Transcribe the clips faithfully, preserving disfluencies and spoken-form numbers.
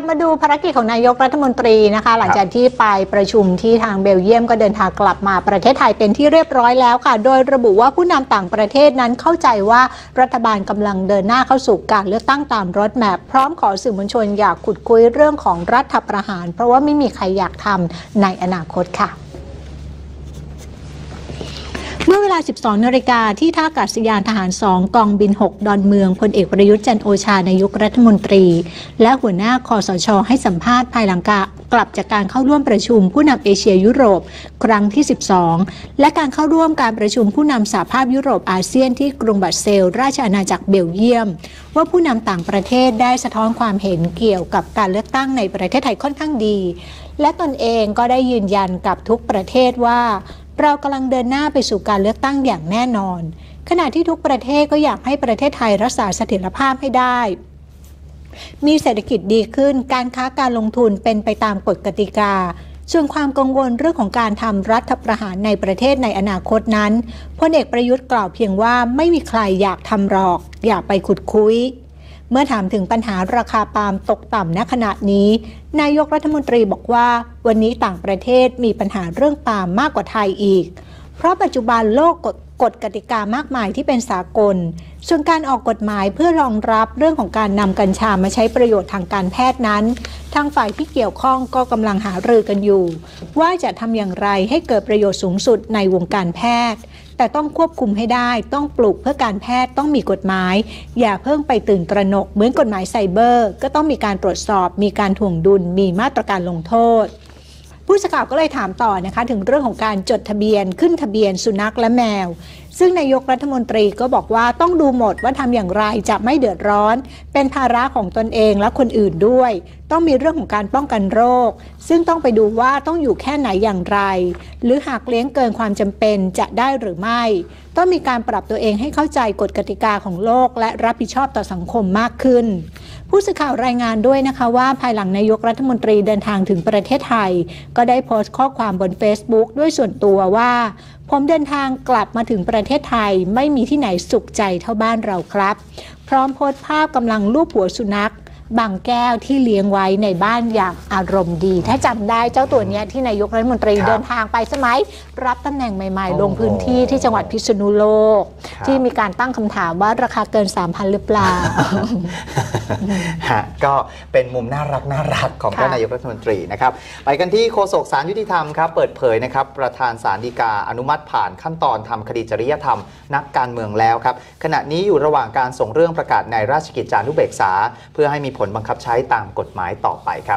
บมาดูภารกิจของนายกรัฐมนตรีนะคะหลังจากที่ไปประชุมที่ทางเบลเยียมก็เดินทางกลับมาประเทศไทยเป็นที่เรียบร้อยแล้วค่ะโดยระบุว่าผู้นำต่างประเทศนั้นเข้าใจว่ารัฐบาลกำลังเดินหน้าเข้าสู่การเลือกตั้งตามรถแมพพร้อมขอสื่อมวลชนอยากขุดคุยเรื่องของรัฐประหารเพราะว่าไม่มีใครอยากทำในอนาคตค่ะเมื่อเวลา สิบสองนาฬิกา ที่ท่าอากาศยานทหาร สอง กองบิน หก ดอนเมืองพลเอกประยุทธ์จันทร์โอชานายกรัฐมนตรีและหัวหน้าคสช.ให้สัมภาษณ์ภายหลังกลับจากการเข้าร่วมประชุมผู้นำเอเชียยุโรปครั้งที่ สิบสอง และการเข้าร่วมการประชุมผู้นำสหภาพยุโรปอาเซียนที่กรุงบรัสเซลส์ราชอาณาจักรเบลเยียมว่าผู้นำต่างประเทศได้สะท้อนความเห็นเกี่ยวกับการเลือกตั้งในประเทศไทยค่อนข้างดีและตนเองก็ได้ยืนยันกับทุกประเทศว่าเรากำลังเดินหน้าไปสู่การเลือกตั้งอย่างแน่นอนขณะที่ทุกประเทศก็อยากให้ประเทศไทยรักษาเสถียรภาพให้ได้มีเศรษฐกิจดีขึ้นการค้าการลงทุนเป็นไปตามกฎกติกาส่วนความกังวลเรื่องของการทำรัฐประหารในประเทศในอนาคตนั้นพลเอกประยุทธ์กล่าวเพียงว่าไม่มีใครอยากทำหรอกอย่าไปขุดคุยเมื่อถามถึงปัญหาราคาปาล์มตกต่ำณขณะนี้นายกรัฐมนตรีบอกว่าวันนี้ต่างประเทศมีปัญหาเรื่องปาล์มมากกว่าไทยอีกเพราะปัจจุบันโลกกฎกติกามากมายที่เป็นสากลส่วนการออกกฎหมายเพื่อรองรับเรื่องของการนำกัญชามาใช้ประโยชน์ทางการแพทย์นั้นทางฝ่ายที่เกี่ยวข้องก็กำลังหารือกันอยู่ว่าจะทำอย่างไรให้เกิดประโยชน์สูงสุดในวงการแพทย์แต่ต้องควบคุมให้ได้ต้องปลูกเพื่อการแพทย์ต้องมีกฎหมายอย่าเพิ่งไปตื่นตระหนกเหมือนกฎหมายไซเบอร์ก็ต้องมีการตรวจสอบมีการถ่วงดุลมีมาตรการลงโทษผู้สื่อข่าวก็เลยถามต่อนะคะถึงเรื่องของการจดทะเบียนขึ้นทะเบียนสุนัขและแมวซึ่งนายกรัฐมนตรีก็บอกว่าต้องดูหมดว่าทำอย่างไรจะไม่เดือดร้อนเป็นภาระของตนเองและคนอื่นด้วยต้องมีเรื่องของการป้องกันโรคซึ่งต้องไปดูว่าต้องอยู่แค่ไหนอย่างไรหรือหากเลี้ยงเกินความจำเป็นจะได้หรือไม่ต้องมีการปรับตัวเองให้เข้าใจกฎกติกาของโลกและรับผิดชอบต่อสังคมมากขึ้นผู้สื่อข่าวรายงานด้วยนะคะว่าภายหลังนายกรัฐมนตรีเดินทางถึงประเทศไทยก็ได้โพสต์ข้อความบน Facebook ด้วยส่วนตัวว่าผมเดินทางกลับมาถึงประเทศไทยไม่มีที่ไหนสุขใจเท่าบ้านเราครับพร้อมโพสต์ภาพกำลังลูบหัวสุนัขบางแก้วที่เลี้ยงไว้ในบ้านอย่างอารมณ์ดีถ้าจำได้เจ้าตัวนี้ที่นายกรัฐมนตรีเดินทางไปสมัยรับตำแหน่งใหม่ๆลงพื้นที่ที่จังหวัดพิษณุโลกที่มีการตั้งคำถามว่าราคาเกิน สามพัน หรือเปล่าฮะก็เป็นมุมน่ารักน่ารักของท่านนายกรัฐมนตรีนะครับไปกันที่โฆษกศาลยุติธรรมครับเปิดเผยนะครับประธานศาลฎีกาอนุมัติผ่านขั้นตอนทำคดีจริยธรรมนักการเมืองแล้วครับขณะนี้อยู่ระหว่างการส่งเรื่องประกาศในราชกิจจานุเบกษาเพื่อให้มีผลบังคับใช้ตามกฎหมายต่อไปครับ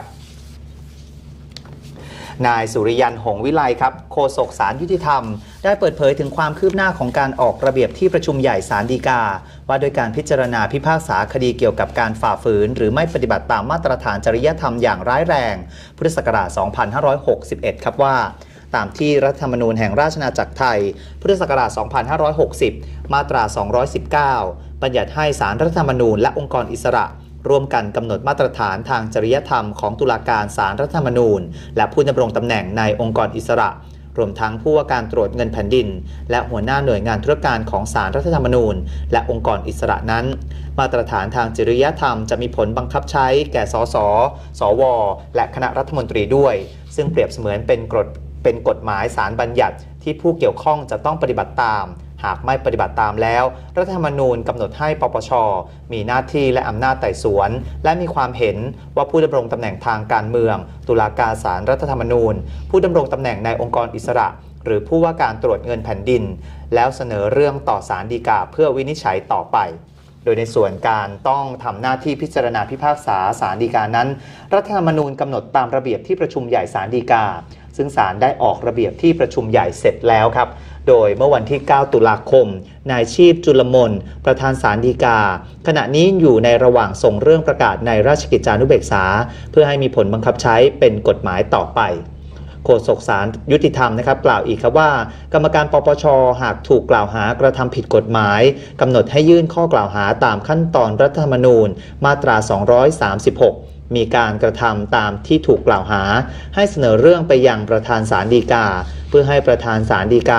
นายสุริยันหงส์วิไลครับโฆษกศาลยุติธรรมได้เปิดเผยถึงความคืบหน้าของการออกระเบียบที่ประชุมใหญ่ศาลฎีกาว่าโดยการพิจารณาพิพากษาคดีเกี่ยวกับการฝ่าฝืนหรือไม่ปฏิบัติตามมาตรฐานจริยธรรมอย่างร้ายแรงพุทธศักราช สองพันห้าร้อยหกสิบเอ็ด ครับว่าตามที่รัฐธรรมนูญแห่งราชอาณาจักรไทยพุทธศักราช สองพันห้าร้อยหกสิบ มาตรา สองร้อยสิบเก้า บัญญัติให้ศาลรัฐธรรมนูญและองค์กรอิสระร่วมกันกำหนดมาตรฐานทางจริยธรรมของตุลาการศาลรัฐธรรมนูญและผู้ดำรงตำแหน่งในองค์กรอิสระรวมทั้งผู้ว่าการตรวจเงินแผ่นดินและหัวหน้าหน่วยงานธุรการของศาลรัฐธรรมนูญและองค์กรอิสระนั้นมาตรฐานทางจริยธรรมจะมีผลบังคับใช้แก่สสสวและคณะรัฐมนตรีด้วยซึ่งเปรียบเสมือนเป็นกฎเป็นกฎหมายศาลบัญญัติที่ผู้เกี่ยวข้องจะต้องปฏิบัติตามหากไม่ปฏิบัติตามแล้วรัฐธรรมนูญกำหนดให้ปปช.มีหน้าที่และอำนาจไต่สวนและมีความเห็นว่าผู้ดำรงตำแหน่งทางการเมืองตุลาการศาลรัฐธรรมนูญผู้ดำรงตำแหน่งในองค์กรอิสระหรือผู้ว่าการตรวจเงินแผ่นดินแล้วเสนอเรื่องต่อศาลฎีกาเพื่อวินิจฉัยต่อไปโดยในส่วนการต้องทำหน้าที่พิจารณาพิพากษาศาลฎีกานั้นรัฐธรรมนูญกำหนดตามระเบียบที่ประชุมใหญ่ศาลฎีกาซึ่งศาลได้ออกระเบียบที่ประชุมใหญ่เสร็จแล้วครับโดยเมื่อวันที่เก้าตุลาคมนายชีพจุลมนประธานศาลฎีกาขณะนี้อยู่ในระหว่างส่งเรื่องประกาศในราชกิจจานุเบกษาเพื่อให้มีผลบังคับใช้เป็นกฎหมายต่อไปโฆษกศาลยุติธรรมนะครับกล่าวอีกครับว่ากรรมการปปช.หากถูกกล่าวหากระทำผิดกฎหมายกำหนดให้ยื่นข้อกล่าวหาตามขั้นตอนรัฐธรรมนูญมาตราสองร้อยสามสิบหกมีการกระทำตามที่ถูกกล่าวหาให้เสนอเรื่องไปยังประธานศาลฎีกาเพื่อให้ประธานศาลฎีกา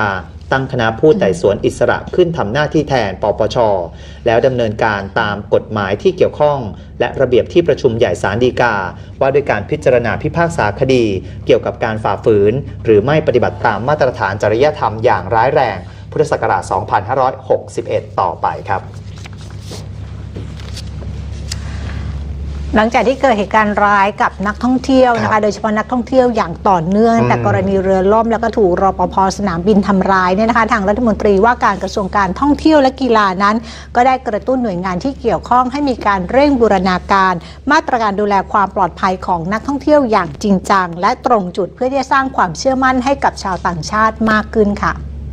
ตั้งคณะผู้ไต่สวนอิสระขึ้นทำหน้าที่แทนปปช.แล้วดำเนินการตามกฎหมายที่เกี่ยวข้องและระเบียบที่ประชุมใหญ่ศาลฎีกาว่าด้วยการพิจารณาพิพากษาคดีเกี่ยวกับการฝ่าฝืนหรือไม่ปฏิบัติตามมาตรฐานจริยธรรมอย่างร้ายแรงพุทธศักราช สองพันห้าร้อยหกสิบเอ็ด ต่อไปครับหลังจากที่เกิดเหตุการณ์ร้ายกับนักท่องเที่ยวนะคะโดยเฉพาะนักท่องเที่ยวอย่างต่อเนื่องแต่กรณีเรือล่มแล้วก็ถูกรปภ.สนามบินทำร้ายเนี่ยนะคะทางรัฐมนตรีว่าการกระทรวงการท่องเที่ยวและกีฬานั้นก็ได้กระตุ้นหน่วยงานที่เกี่ยวข้องให้มีการเร่งบูรณาการมาตรการดูแลความปลอดภัยของนักท่องเที่ยวอย่างจริงจังและตรงจุดเพื่อที่จะสร้างความเชื่อมั่นให้กับชาวต่างชาติมากขึ้นค่ะ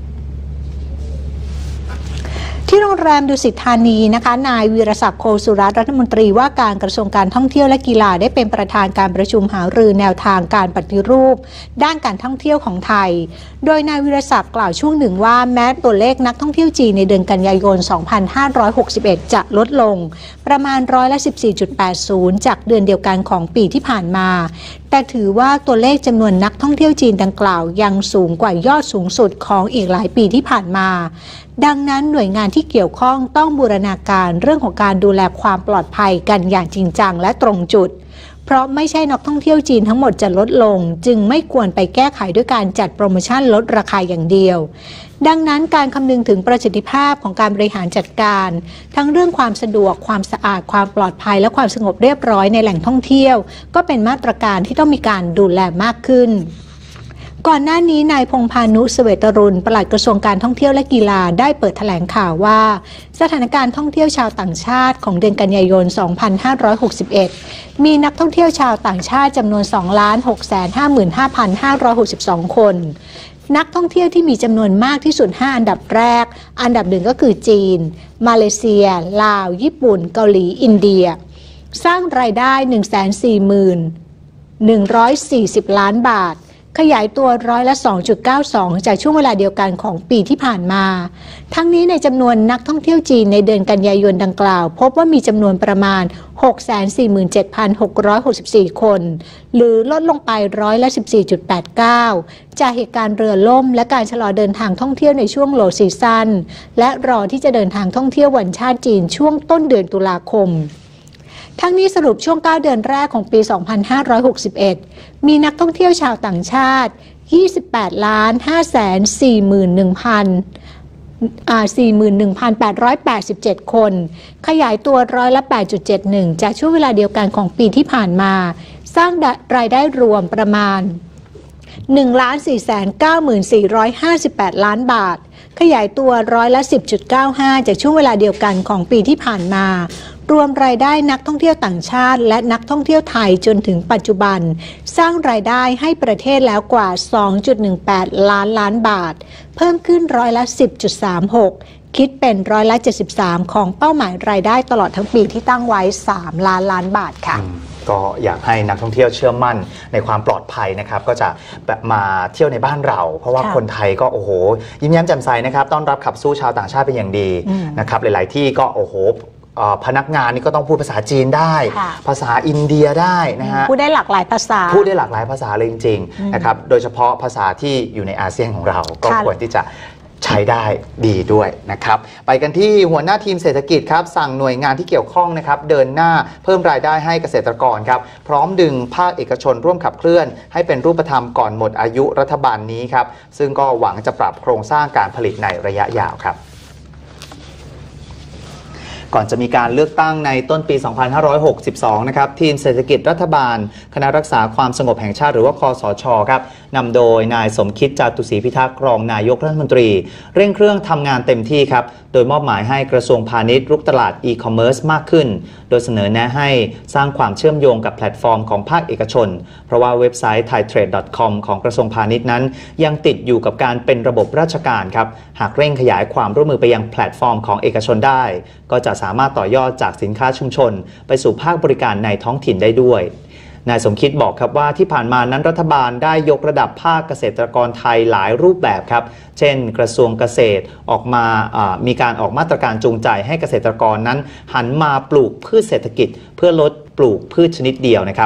ที่โรงแรมดุสิตธานีนะคะนายวีรศักดิ์โคสุรัตน์รัฐมนตรีว่าการกระทรวงการท่องเที่ยวและกีฬาได้เป็นประธานการประชุมหารือแนวทางการปฏิรูปด้านการท่องเที่ยวของไทยโดยนายวีรศักดิ์กล่าวช่วงหนึ่งว่าแม้ตัวเลขนักท่องเที่ยวจีนในเดือนกันยายน สองพันห้าร้อยหกสิบเอ็ด จะลดลงประมาณร้อยละ สิบสี่จุดแปดศูนย์ จากเดือนเดียวกันของปีที่ผ่านมาแต่ถือว่าตัวเลขจำนวนนักท่องเที่ยวจีนดังกล่าวยังสูงกว่ายอดสูงสุดของอีกหลายปีที่ผ่านมาดังนั้นหน่วยงานที่เกี่ยวข้องต้องบูรณาการเรื่องของการดูแลความปลอดภัยกันอย่างจริงจังและตรงจุดเพราะไม่ใช่นักท่องเที่ยวจีนทั้งหมดจะลดลงจึงไม่ควรไปแก้ไขด้วยการจัดโปรโมชั่นลดราคาอย่างเดียวดังนั้นการคำนึงถึงประสิทธิภาพของการบริหารจัดการทั้งเรื่องความสะดวกความสะอาดความปลอดภัยและความสงบเรียบร้อยในแหล่งท่องเที่ยวก็เป็นมาตรการที่ต้องมีการดูแลมากขึ้นก่อนหน้านี้นายพงษ์พานุเสวตรุณปลัดกระทรวงการท่องเที่ยวและกีฬาได้เปิดแถลงข่าวว่าสถานการณ์ท่องเที่ยวชาวต่างชาติของเดือนกันยายน สองพันห้าร้อยหกสิบเอ็ด มีนักท่องเที่ยวชาวต่างชาติจำนวน สองล้านหกแสนห้าหมื่นห้าพันห้าร้อยหกสิบสอง คนนักท่องเที่ยวที่มีจำนวนมากที่สุดห้าอันดับแรกอันดับหนึ่งก็คือจีนมาเลเซียลาวญี่ปุ่นเกาหลีอินเดียสร้างรายได้ หนึ่งแสนสี่หมื่นหนึ่งร้อยสี่สิบ ล้านบาทขยายตัวร้อยละ สองจุดเก้าสอง จากช่วงเวลาเดียวกันของปีที่ผ่านมาทั้งนี้ในจำนวนนักท่องเที่ยวจีนในเดือนกันยายนดังกล่าวพบว่ามีจำนวนประมาณ หกแสนสี่หมื่นเจ็ดพันหกร้อยหกสิบสี่ คนหรือลดลงไปร้อยละ สิบสี่จุดแปดเก้า จากเหตุการณ์เรือล่มและการชะลอเดินทางท่องเที่ยวในช่วงโลว์ซีซั่นและรอที่จะเดินทางท่องเที่ยววันชาติจีนช่วงต้นเดือนตุลาคมทั้งนี้สรุปช่วงเก้าเดือนแรกของปี สองพันห้าร้อยหกสิบเอ็ด มีนักท่องเที่ยวชาวต่างชาติ ยี่สิบแปดล้านห้าแสนสี่หมื่นหนึ่งพัน อ่า สี่หมื่นหนึ่งพันแปดร้อยแปดสิบเจ็ด คนขยายตัวร้อยละ แปดจุดเจ็ดหนึ่ง จากช่วงเวลาเดียวกันของปีที่ผ่านมาสร้างรายได้รวมประมาณ หนึ่งล้านสี่แสนเก้าหมื่นสี่ร้อยห้าสิบแปด ล้านบาทขยายตัวร้อยละ สิบจุดเก้าห้า จากช่วงเวลาเดียวกันของปีที่ผ่านมารวมรายได้นักท่องเที่ยวต่างชาติและนักท่องเที่ยวไทยจนถึงปัจจุบันสร้างรายได้ให้ประเทศแล้วกว่า สองจุดหนึ่งแปด ล้านล้านบาทเพิ่มขึ้นร้อยละ สิบจุดสามหก คิดเป็นร้อยละ เจ็ดสิบสาม ของเป้าหมายรายได้ตลอดทั้งปีที่ตั้งไว้สามล้านล้านบาทค่ะก็อยากให้นักท่องเที่ยวเชื่อมั่นในความปลอดภัยนะครับก็จะมาเที่ยวในบ้านเราเพราะว่าคนไทยก็โอ้โหยิ้มแย้มแจ่มใสนะครับต้อนรับขับสู้ชาวต่างชาติเป็นอย่างดีนะครับหลายๆที่ก็โอ้โหพนักงานนี่ก็ต้องพูดภาษาจีนได้ภาษาอินเดียได้นะฮะพูดได้หลากหลายภาษาพูดได้หลากหลายภาษาเลยจริงๆนะครับโดยเฉพาะภาษาที่อยู่ในอาเซียนของเราก็ควรที่จะใช้ได้ดีด้วยนะครับไปกันที่หัวหน้าทีมเศรษฐกิจครับสั่งหน่วยงานที่เกี่ยวข้องนะครับเดินหน้าเพิ่มรายได้ให้เกษตรกรครับพร้อมดึงภาคเอกชนร่วมขับเคลื่อนให้เป็นรูปธรรมก่อนหมดอายุรัฐบาลนี้ครับซึ่งก็หวังจะปรับโครงสร้างการผลิตในระยะยาวครับก่อนจะมีการเลือกตั้งในต้นปี สองพันห้าร้อยหกสิบสอง นะครับทีมเศรษฐกิจรัฐบาลคณะรักษาความสงบแห่งชาติหรือว่าคสช.ครับนำโดยนายสมคิดจาตุศรีพิทักษ์รองนายกรัฐมนตรีเร่งเครื่องทำงานเต็มที่ครับโดยมอบหมายให้กระทรวงพาณิชย์รุกตลาดอีคอมเมิร์ซมากขึ้นโดยเสนอแนะให้สร้างความเชื่อมโยงกับแพลตฟอร์มของภาคเอกชนเพราะว่าเว็บไซต์ ไทยเทรด ดอท คอม ของกระทรวงพาณิชย์นั้นยังติดอยู่กับการเป็นระบบราชการครับหากเร่งขยายความร่วมมือไปยังแพลตฟอร์มของเอกชนได้ก็จะสามารถต่อยอดจากสินค้าชุมชนไปสู่ภาคบริการในท้องถิ่นได้ด้วยนายสมคิดบอกครับว่าที่ผ่านมานั้นรัฐบาลได้ยกระดับภาคเกษตรกรไทยหลายรูปแบบครับเช่นกระทรวงเกษตรออกมามีการออกมาตรการจูงใจให้เกษตรกรนั้นหันมาปลูกพืชเศรษฐกิจเพื่อลดปลูกพืชชนิดเดียวนะครับ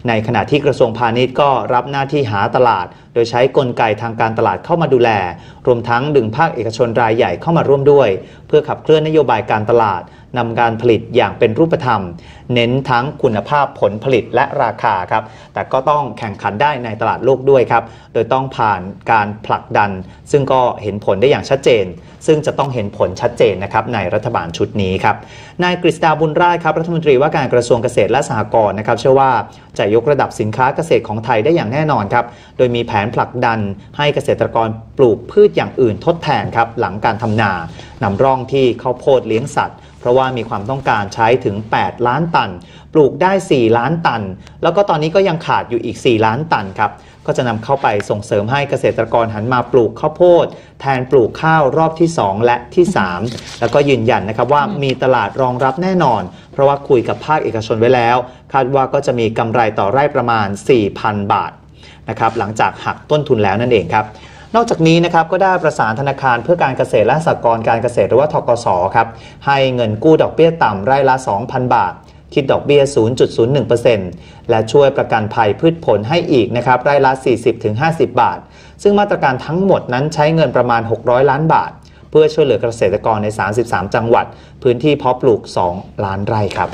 ในขณะที่กระทรวงพาณิชย์ก็รับหน้าที่หาตลาดโดยใช้กลไกทางการตลาดเข้ามาดูแลรวมทั้งดึงภาคเอกชนรายใหญ่เข้ามาร่วมด้วยเพื่อขับเคลื่อนนโยบายการตลาดนำการผลิตอย่างเป็นรูปธรรมเน้นทั้งคุณภาพผลผลิตและราคาครับแต่ก็ต้องแข่งขันได้ในตลาดโลกด้วยครับโดยต้องผ่านการผลักดันซึ่งก็เห็นผลได้อย่างชัดเจนซึ่งจะต้องเห็นผลชัดเจนนะครับในรัฐบาลชุดนี้ครับนายกฤษดาบุญราชครับรัฐมนตรีว่าการกระทรวงเกษตรและสหกรณ์นะครับเชื่อว่าจะยกระดับสินค้าเกษตรของไทยได้อย่างแน่นอนครับโดยมีแผนผลักดันให้เกษตรกรปลูกพืชอย่างอื่นทดแทนครับหลังการทำนานำร่องที่ข้าวโพดเลี้ยงสัตว์เพราะว่ามีความต้องการใช้ถึงแปดล้านตันปลูกได้สี่ล้านตันแล้วก็ตอนนี้ก็ยังขาดอยู่อีกสี่ล้านตันครับก็จะนำเข้าไปส่งเสริมให้เกษตรกรหันมาปลูกข้าวโพดแทนปลูกข้าวรอบที่สองและที่สามแล้วก็ยืนยันนะครับว่ามีตลาดรองรับแน่นอนเพราะว่าคุยกับภาคเอกชนไว้แล้วคาดว่าก็จะมีกำไรต่อไร่ประมาณ สี่พัน บาทนะครับหลังจากหักต้นทุนแล้วนั่นเองครับนอกจากนี้นะครับก็ได้ประสานธนาคารเพื่อการเกษตรและสหกรณ์การเกษตรหรือว่าธกส.ครับให้เงินกู้ดอกเบี้ยต่ำไร่ละ สองพัน บาทคิดดอกเบี้ย ศูนย์จุดศูนย์หนึ่งเปอร์เซ็นต์ และช่วยประกันภัยพืชผลให้อีกนะครับไร่ละ สี่สิบถึงห้าสิบ บาทซึ่งมาตรการทั้งหมดนั้นใช้เงินประมาณหกร้อยล้านบาทเพื่อช่วยเหลือเกษตรกรในสามสิบสามจังหวัดพื้นที่เพาะปลูกสองล้านไร่ครับ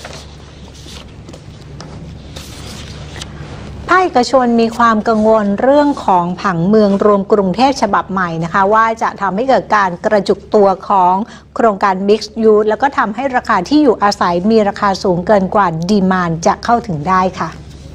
ภาคเอกชนมีความกังวลเรื่องของผังเมืองรวมกรุงเทพฉบับใหม่นะคะว่าจะทำให้เกิดการกระจุกตัวของโครงการ Mixed Use แล้วก็ทำให้ราคาที่อยู่อาศัยมีราคาสูงเกินกว่าดีมานด์จะเข้าถึงได้ค่ะ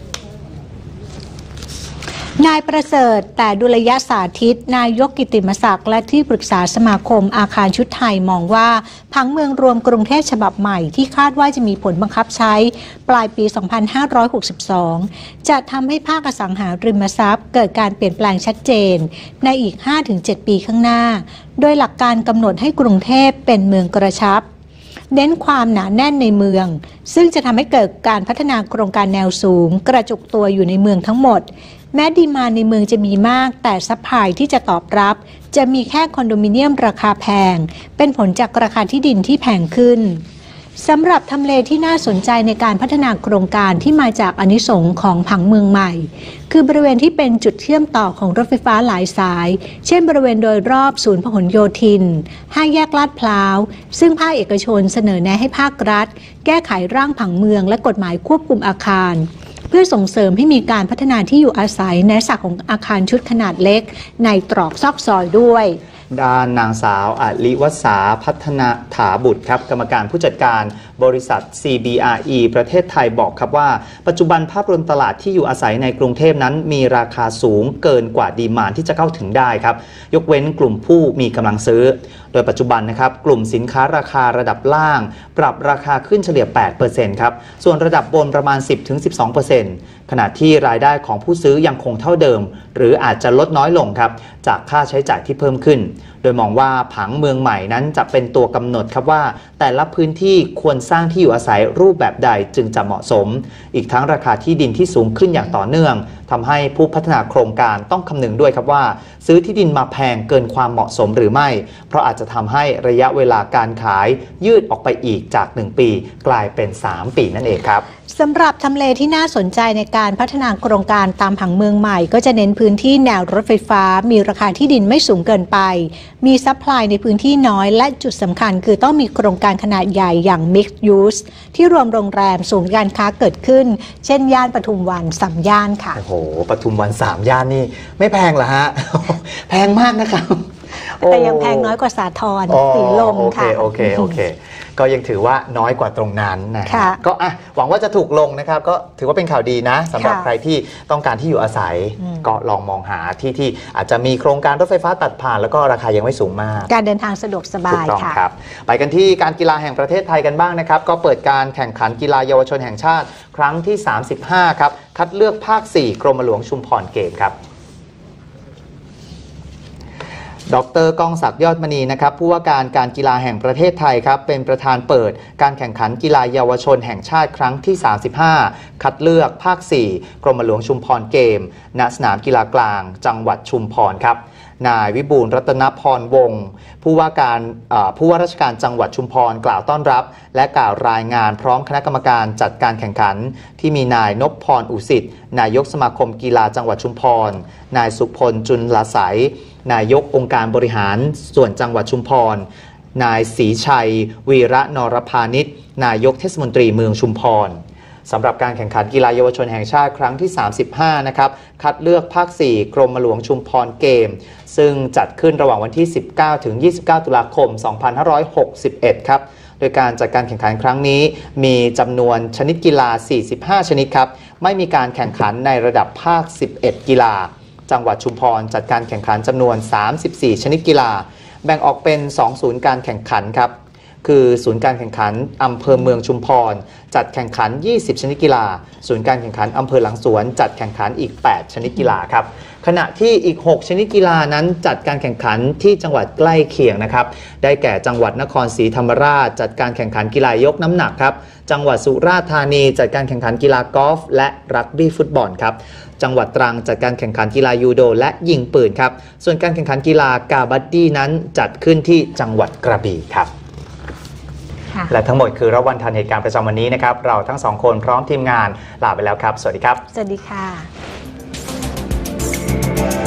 นายประเสริฐแต่ดุลยสาธิตนายกกิตติมศักดิ์และที่ปรึกษาสมาคมอาคารชุดไทยมองว่าผังเมืองรวมกรุงเทพฉบับใหม่ที่คาดว่าจะมีผลบังคับใช้ปลายปี สองพันห้าร้อยหกสิบสอง จะทำให้ภาคอสังหาริมทรัพย์เกิดการเปลี่ยนแปลงชัดเจนในอีก ห้าถึงเจ็ด ปีข้างหน้าโดยหลักการกำหนดให้กรุงเทพเป็นเมืองกระชับเน้นความหนาแน่นในเมืองซึ่งจะทำให้เกิดการพัฒนาโครงการแนวสูงกระจุกตัวอยู่ในเมืองทั้งหมดแม้ดีมานด์ในเมืองจะมีมากแต่ซัพพลายที่จะตอบรับจะมีแค่คอนโดมิเนียมราคาแพงเป็นผลจากราคาที่ดินที่แพงขึ้นสำหรับทำเลที่น่าสนใจในการพัฒนาโครงการที่มาจากอานิสงส์ของผังเมืองใหม่คือบริเวณที่เป็นจุดเชื่อมต่อของรถไฟฟ้าหลายสายเช่นบริเวณโดยรอบศูนย์พหลโยธินห้าแยกลาดพร้าวซึ่งภาคเอกชนเสนอแนะให้ภาครัฐแก้ไขร่างผังเมืองและกฎหมายควบคุมอาคารเพื่อส่งเสริมให้มีการพัฒนาที่อยู่อาศัยในลักษณะของอาคารชุดขนาดเล็กในตรอกซอกซอยด้วยด้านนางสาวอลิวสาพัฒนาถาบุตรครับกรรมการผู้จัดการบริษัท ซี บี อาร์ อี ประเทศไทยบอกครับว่าปัจจุบันภาพรวมตลาดที่อยู่อาศัยในกรุงเทพนั้นมีราคาสูงเกินกว่าดีมานด์ที่จะเข้าถึงได้ครับยกเว้นกลุ่มผู้มีกำลังซื้อโดยปัจจุบันนะครับกลุ่มสินค้าราคาระดับล่างปรับราคาขึ้นเฉลี่ย แปดเปอร์เซ็นต์ ครับส่วนระดับบนประมาณ สิบถึงสิบสองเปอร์เซ็นต์ ขณะที่รายได้ของผู้ซื้อยังคงเท่าเดิมหรืออาจจะลดน้อยลงครับจากค่าใช้จ่ายที่เพิ่มขึ้นโดยมองว่าผังเมืองใหม่นั้นจะเป็นตัวกำหนดครับว่าแต่ละพื้นที่ควรสร้างที่อยู่อาศัยรูปแบบใดจึงจะเหมาะสมอีกทั้งราคาที่ดินที่สูงขึ้นอย่างต่อเนื่องทำให้ผู้พัฒนาโครงการต้องคำนึงด้วยครับว่าซื้อที่ดินมาแพงเกินความเหมาะสมหรือไม่เพราะอาจจะทำให้ระยะเวลาการขายยืดออกไปอีกจากหนึ่งปีกลายเป็นสามปีนั่นเองครับสำหรับทำเลที่น่าสนใจในการพัฒนาโครงการตามผังเมืองใหม่ก็จะเน้นพื้นที่แนวรถไฟฟ้ามีราคาที่ดินไม่สูงเกินไปมีซัพพลายในพื้นที่น้อยและจุดสำคัญคือต้องมีโครงการขนาดใหญ่อย่าง Mixed Use ที่รวมโรงแรมศูนย์การค้าเกิดขึ้นเช่นย่านปทุมวันสามย่านค่ะโอ้โหปทุมวันสามย่านนี่ไม่แพงเหรอฮะ แพงมากนะครับแต่ยังแพงน้อยกว่าสาทรสีลมค่ะโอเคโอเคโอเคก็ยังถือว่าน้อยกว่าตรงนั้นนะก็อ่ะหวังว่าจะถูกลงนะครับก็ถือว่าเป็นข่าวดีนะสำหรับใครที่ต้องการที่อยู่อาศัยก็ลองมองหาที่ที่อาจจะมีโครงการรถไฟฟ้าตัดผ่านแล้วก็ราคายังไม่สูงมากการเดินทางสะดวกสบายค่ะครับไปกันที่การกีฬาแห่งประเทศไทยกันบ้างนะครับก็เปิดการแข่งขันกีฬาเยาวชนแห่งชาติครั้งที่สามสิบห้าครับคัดเลือกภาคสี่กรมหลวงชุมพรเกมครับดร.ก้องศักดิ์ยอดมณีนะครับผู้ว่าการการกีฬาแห่งประเทศไทยครับเป็นประธานเปิดการแข่งขันกีฬาเยาวชนแห่งชาติครั้งที่สามสิบห้าคัดเลือกภาคสี่กรมหลวงชุมพรเกมณสนามกีฬากลางจังหวัดชุมพรครับนายวิบูลย์รัตนพรวงศ์ผู้ว่าการผู้ว่าราชการจังหวัดชุมพรกล่าวต้อนรับและกล่าวรายงานพร้อมคณะกรรมการจัดการแข่งขันที่มีนายนพพรอุสิทธิ์นายกสมาคมกีฬาจังหวัดชุมพรนายสุพลจุลไสยนายกองค์การบริหารส่วนจังหวัดชุมพรนายศรีชัยวีระนรพานิชนายกเทศมนตรีเมืองชุมพรสำหรับการแข่งขันกีฬาเยาวชนแห่งชาติครั้งที่สามสิบห้านะครับคัดเลือกภาคสี่กรมหลวงชุมพรเกมซึ่งจัดขึ้นระหว่างวันที่สิบเก้าถึงยี่สิบเก้าตุลาคมสองพันห้าร้อยหกสิบเอ็ดครับโดยการจัดการแข่งขันครั้งนี้มีจำนวนชนิดกีฬาสี่สิบห้าชนิดครับไม่มีการแข่งขันในระดับภาคสิบเอ็ดกีฬาจังหวัดชุมพรจัดการแข่งขันจำนวนสามสิบสี่ชนิดกีฬาแบ่งออกเป็นสองศูนย์การแข่งขันครับคือศูนย์การแข่งขันอำเภอเมืองชุมพรจัดแข่งขันยี่สิบชนิดกีฬาศูนย์การแข่งขันอำเภอหลังสวนจัดแข่งขันอีกแปดชนิดกีฬาครับขณะที่อีกหกชนิดกีฬานั้นจัดการแข่งขันที่จังหวัดใกล้เคียงนะครับได้แก่จังหวัดนครศรีธรรมราชจัดการแข่งขันกีฬายกน้ำหนักครับจังหวัดสุราษฎร์ธานีจัดการแข่งขันกีฬากอล์ฟและรักบี้ฟุตบอลครับจังหวัดตรังจัดการแข่งขันกีฬายูโดและยิงปืนครับส่วนการแข่งขันกีฬากาบัดดี้นั้นจัดขึ้นที่จังหวัดกระบี่ครับและทั้งหมดคือรอบวันทันเหตุการณ์ประจำวันนี้นะครับเราทั้งสองคนพร้อมทีมงานลาไปแล้วครับสวัสดีครับสวัสดีค่ะ